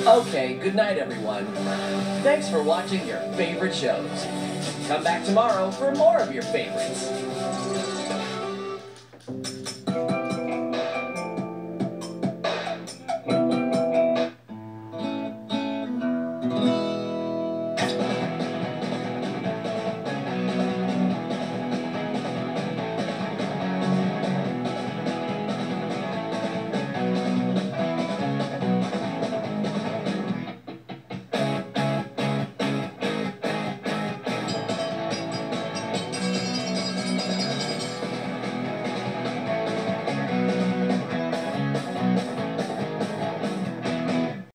Okay, good night, everyone. Thanks for watching your favorite shows. Come back tomorrow for more of your favorites.